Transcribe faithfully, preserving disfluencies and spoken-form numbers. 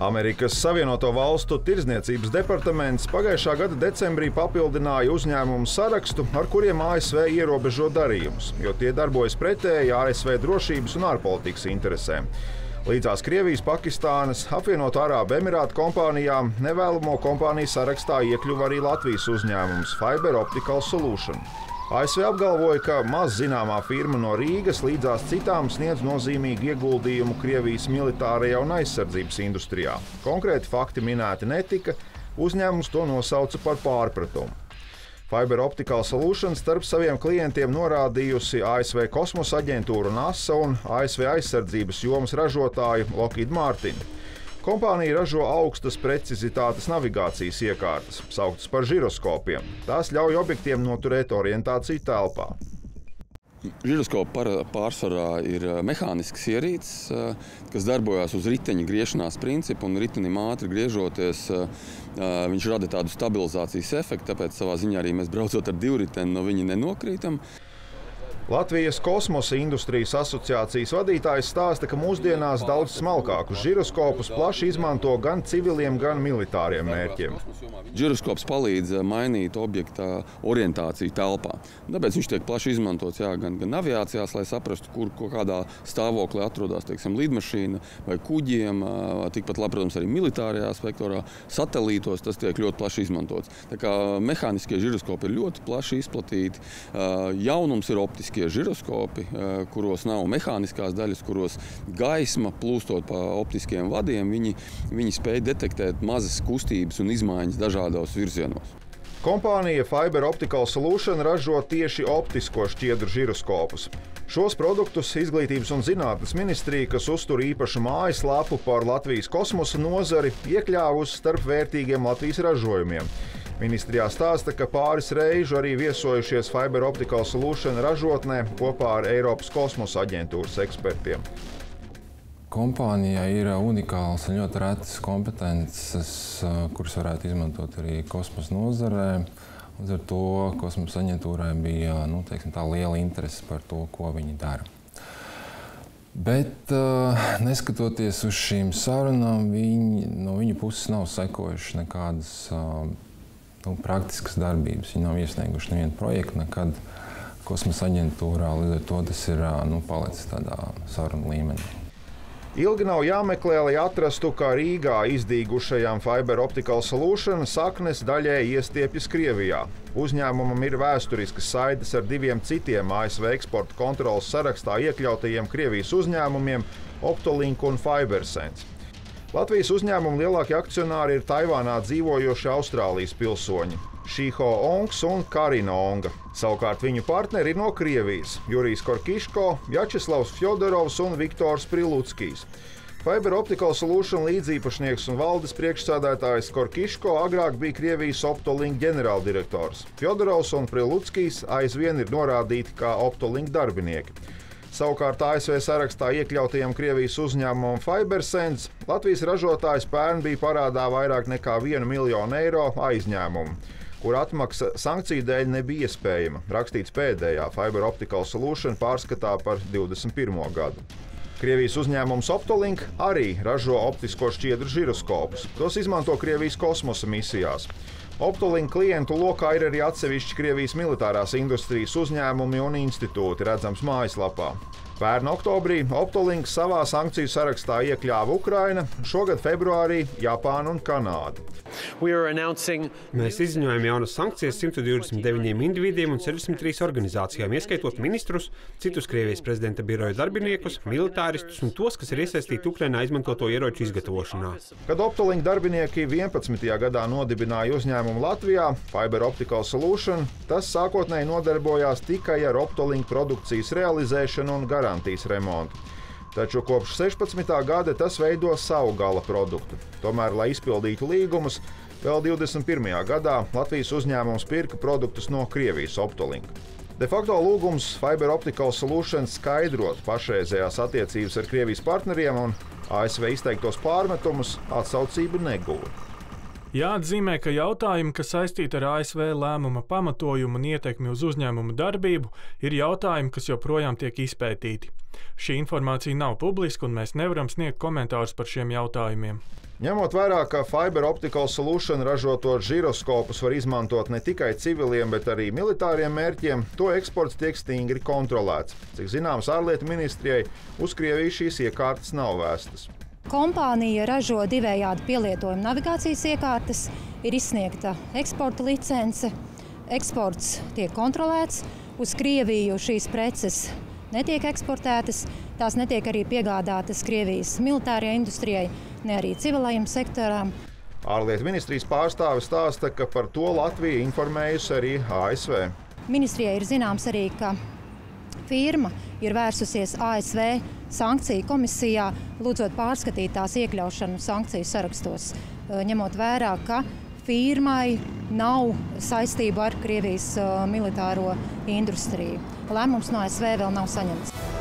Amerikas Savienoto Valstu Tirdzniecības departaments pagājušā gada decembrī papildināja uzņēmumu sarakstu, ar kuriem A S V ierobežo darījumus, jo tie darbojas pretēji A S V drošības un ārpolitikas interesēm. Līdzās Krievijas, Pakistānas, Apvienoto Arābu Emirātu kompānijām nevēlamo kompāniju sarakstā iekļuva arī Latvijas uzņēmums Fiber Optical Solution. A S V apgalvoja, ka maz zināmā firma no Rīgas līdzās citām sniedz nozīmīgu ieguldījumu Krievijas militārajā un aizsardzības industrijā. Konkrēti fakti minēti netika, uzņēmums to nosauca par pārpratumu. Fiber Optical Solution starp saviem klientiem norādījusi A S V kosmosa aģentūra NASA un A S V aizsardzības jomas ražotāju Lockheed Martin. Kompānija ražo augstas precizitātes navigācijas iekārtas, sauktas par žiroskopiem. Tās ļauj objektiem noturēt orientāciju telpā. Žiroskopi pārsvarā ir mehānisks ierīces, kas darbojas uz riteņa griešanās principu, un ritenim ātri griežoties, viņš rada tādu stabilizācijas efektu, tāpēc savā ziņā arī mēs braucot ar divriteni no viņa nenokrītam. Latvijas kosmosa industrijas asociācijas vadītājs stāsta, ka mūsdienās daudz smalkākus žiroskopus plaši izmanto gan civiliem, gan militāriem mērķiem. Žiroskops palīdz mainīt objekta orientāciju telpā. Tāpēc viņš tiek plaši izmantots jā, gan, gan aviācijās, lai saprastu, kur ko kādā stāvoklī atrodas teiksim, lidmašīna vai kuģiem. Tikpat labi, protams, arī militārajā sektorā, satelītos tas tiek ļoti plaši izmantots. Tā kā mehāniskie žiroskopi ir ļoti plaši izplatīti. Jaunums ir optiskie žiroskopi, kuros nav mehāniskās daļas, kuros gaisma plūstot pa optiskiem vadiem, viņi, viņi spēj detektēt mazas kustības un izmaiņas dažādos virzienos. Kompānija Fiber Optical Solution ražo tieši optisko šķiedru žiroskopus. Šos produktus Izglītības un zinātnes ministrija, kas uztur īpašu mājaslapu par Latvijas kosmosa nozari, iekļāvusi starp vērtīgiem Latvijas ražojumiem. Ministrijā stāsta, ka pāris reižu arī viesojušies Fiber Optical Solution ražotnē kopā ar Eiropas kosmosa aģentūras ekspertiem. Kompānijai ir unikāls un ļoti retas kompetences, kuras varētu izmantot arī kosmosa nozarē. Līdz ar to kosmosa aģentūrai bija nu, teiksim, tā liela interese par to, ko viņi dara. Bet, neskatoties uz šīm sarunām, viņi, no viņu puses nav sekojuši nekādas nu, praktiskas darbības. Viņi nav iesnieguši nevienu projektu nekad kosmosa aģentūrā, līdz ar to tas ir nu, palicis tādā sarunu līmenī. Ilgi nav jāmeklē, lai atrastu, kā Rīgā izdīgušajām Fiber Optical Solution saknes daļēji iestiepjas Krievijā. Uzņēmumam ir vēsturiskas saites ar diviem citiem A S V eksporta kontrolas sarakstā iekļautajiem Krievijas uzņēmumiem Optolink un FiberSense. Latvijas uzņēmuma lielākie akcionāri ir Taivānā dzīvojoši Austrālijas pilsoņi Šiho Ongs un Karina Onga. Savukārt viņu partneri ir no Krievijas – Jurijs Korkiško, Jačeslavs Fjodorovs un Viktors Priluckijs. Fiber Optical Solution līdzīpašnieks un valdes priekšsēdētājs Korkiško agrāk bija Krievijas Optolink ģenerāldirektors. Fjodorovs un Priluckijs aizvien ir norādīti kā Optolink darbinieki. Savukārt A S V sarakstā iekļautajam Krievijas uzņēmumam FiberSense Latvijas ražotājs pērn bija parādā vairāk nekā vienu miljonu eiro aizņēmumu, kur atmaksa sankciju dēļ nebija iespējama, rakstīts pēdējā Fiber Optical Solution pārskatā par divdesmit pirmo gadu. Krievijas uzņēmums Optolink arī ražo optisko šķiedru žiroskopus. Tos izmanto Krievijas kosmosa misijās. Optolink klientu lokā ir arī atsevišķi Krievijas militārās industrijas uzņēmumi un institūti, redzams mājaslapā. Pērn oktobrī Optolink savā sankciju sarakstā iekļāva Ukraina, šogad februārī Japāna un Kanāda. Mēs izziņojam jaunas sankcijas simt divdesmit deviņiem individiem un sešdesmit trīs organizācijām, ieskaitot ministrus, citus Krievijas prezidenta biroja darbiniekus, militāristus un tos, kas ir iesaistīti Ukrainā izmantoto ieroču izgatavošanā. Kad Optolink darbinieki vienpadsmitajā gadā nodibināja uzņēmumu Latvijā, Fiber Optical Solution, tas sākotnēji nodarbojās tikai ar Optolink produkcijas realizēšanu un garantijas remontu. Taču kopš sešpadsmitā gada tas veido savu gala produktu. Tomēr, lai izpildītu līgumus, vēl divdesmit pirmajā gadā Latvijas uzņēmums pirka produktus no Krievijas Optolink. De facto lūgums Fiber Optical Solution skaidrot pašreizējās attiecības ar Krievijas partneriem un A S V izteiktos pārmetumus atsaucību neguva. Jāatzīmē, ka jautājumi, kas saistīti ar A S V lēmuma pamatojumu un ietekmi uz uzņēmumu darbību, ir jautājumi, kas joprojām tiek izpētīti. Šī informācija nav publiska, un mēs nevaram sniegt komentārus par šiem jautājumiem. Ņemot vērā, ka Fiber Optical Solution ražotot žiroskopus var izmantot ne tikai civiliem, bet arī militāriem mērķiem, to eksports tiek stingri kontrolēts. Cik zināms, ārlietu ministrijai uz Krieviju šīs iekārtas nav vēstas. Kompānija ražo divējādi pielietojumu navigācijas iekārtas, ir izsniegta eksporta licence, eksports tiek kontrolēts, uz Krieviju šīs preces netiek eksportētas, tās netiek arī piegādātas Krievijas militārajai industrijai, ne arī civilajam sektoram. Ārlietu ministrijas pārstāve stāsta, ka par to Latvija informējusi arī A S V. Ministrijai ir zināms arī, ka firma ir vērsusies A S V sankciju komisijā, lūdzot pārskatīt tās iekļaušanu sankciju sarakstos, ņemot vērā, ka firmai nav saistību ar Krievijas militāro industriju. Lēmums no A S V vēl nav saņemts.